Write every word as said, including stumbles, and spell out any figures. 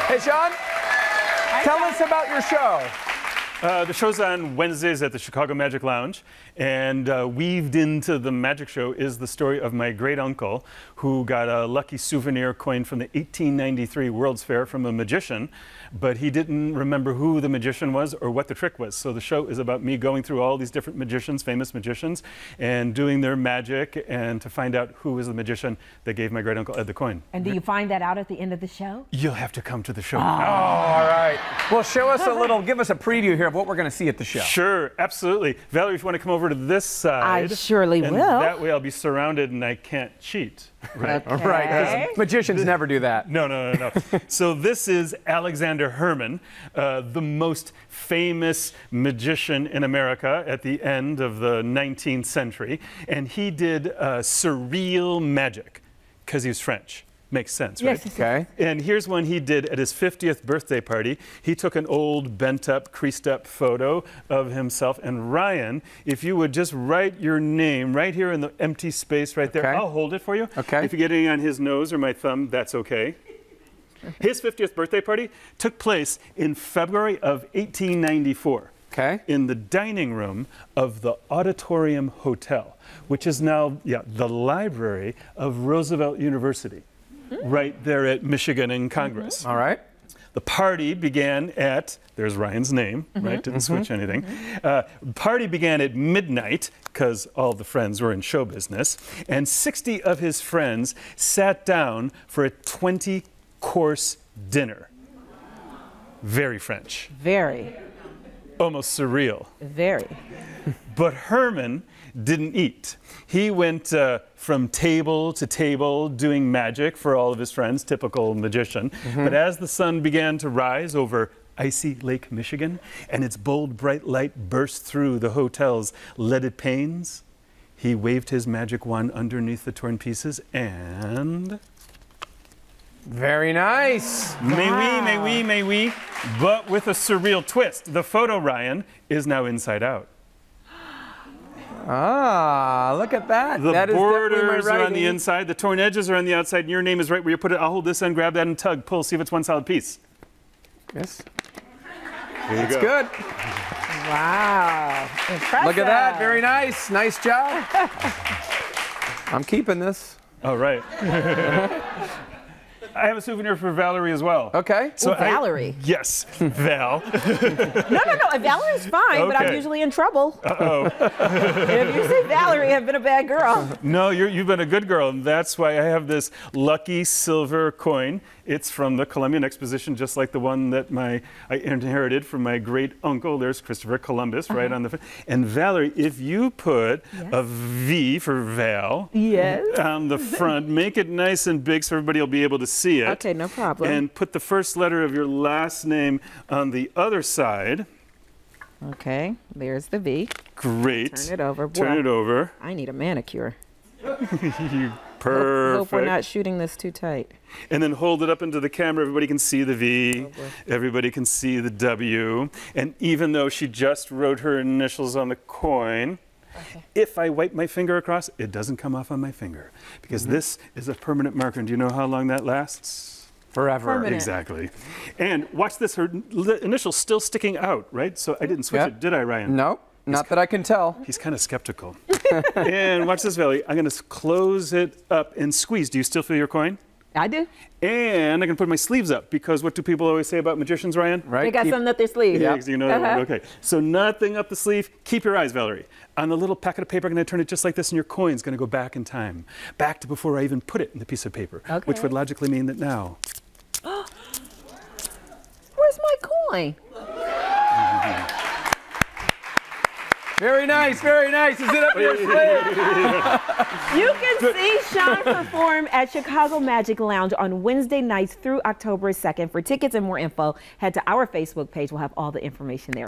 Hey, Sean, Hi, tell Sean. us about your show. Uh, the show's on Wednesdays at the Chicago Magic Lounge, and uh, weaved into the magic show is the story of my great uncle who got a lucky souvenir coin from the eighteen ninety-three World's Fair from a magician, but he didn't remember who the magician was or what the trick was. So the show is about me going through all these different magicians, famous magicians, and doing their magic and to find out who was the magician that gave my great uncle Ed the coin. And do you find that out at the end of the show? You'll have to come to the show. Oh, all right. Well, show us a little, give us a preview here of what we're going to see at the show. Sure, absolutely. Valerie, if you want to come over to this side. I surely and will. That way I'll be surrounded and I can't cheat. Right. Okay. Right, because magicians never do that. No, no, no, no. So this is Alexander Herman, uh, the most famous magician in America at the end of the nineteenth century. And he did uh, surreal magic because he was French. Makes sense, right? Yes. Okay. And here's one he did at his fiftieth birthday party. He took an old, bent-up, creased-up photo of himself. And Ryan, if you would just write your name right here in the empty space right there. Okay. I'll hold it for you. Okay. If you get any on his nose or my thumb, that's okay. His fiftieth birthday party took place in February of eighteen ninety-four. Okay. In the dining room of the Auditorium Hotel, which is now yeah, the library of Roosevelt University. Right there at Michigan and Congress. All right. The party began at, there's Ryan's name, mm-hmm. right? Didn't mm-hmm. switch anything. Mm-hmm. uh, party began at midnight, because all the friends were in show business, and sixty of his friends sat down for a twenty course dinner. Very French. Very. Almost surreal. Very. But Herman didn't eat. He went uh, from table to table doing magic for all of his friends, typical magician. Mm-hmm. But as the sun began to rise over icy Lake Michigan and its bold, bright light burst through the hotel's leaded panes, he waved his magic wand underneath the torn pieces and... Very nice. May we, may we, may we, but with a surreal twist. The photo, Ryan, is now inside out. Ah, look at that. The that borders is are on the inside, the torn edges are on the outside, and your name is right where you put it. I'll hold this end, grab that, and tug, pull, see if it's one solid piece. Yes. Here you That's go. good. Wow. Impressive. Look at that. Very nice. Nice job. I'm keeping this. All right. I have a souvenir for Valerie as well. Okay. So Ooh, Valerie. I, yes, Val. no, no, no. Valerie's fine, okay. But I'm usually in trouble. Uh-oh. If you say Valerie, I've been a bad girl. No, you're, you've been a good girl, and that's why I have this lucky silver coin. It's from the Columbian Exposition, just like the one that my I inherited from my great uncle. There's Christopher Columbus, uh-huh. right on the front. And Valerie, if you put yes. a V for Val yes. on the front, make it nice and big so everybody will be able to see it. Okay, no problem. And put the first letter of your last name on the other side. Okay, there's the V. Great. Turn it over. Turn well, it over. I need a manicure. you Perfect. Hope, hope we're not shooting this too tight. And then hold it up into the camera. Everybody can see the V. Oh, everybody can see the W. And even though she just wrote her initials on the coin, okay. if I wipe my finger across, it doesn't come off on my finger. Because mm-hmm. this is a permanent marker. And do you know how long that lasts? Forever. Permanent. Exactly. And watch this. Her initial's still sticking out, right? So I didn't switch yep. it, did I, Ryan? No. Not that I can tell. He's kind of skeptical. And watch this, Valerie. I'm going to close it up and squeeze. Do you still feel your coin? I do. And I'm going to put my sleeves up because what do people always say about magicians, Ryan? Right. They got Keep, something up their sleeve. Yeah, yep. you know. Uh-huh. Okay. So nothing up the sleeve. Keep your eyes, Valerie. On the little packet of paper, I'm going to turn it just like this, and your coin's going to go back in time, back to before I even put it in the piece of paper, okay. which would logically mean that now. Where's my coin? Mm-hmm. Very nice, very nice. Is it up your sleeve? You can see Sean perform at Chicago Magic Lounge on Wednesday nights through October second. For tickets and more info, head to our Facebook page. We'll have all the information there.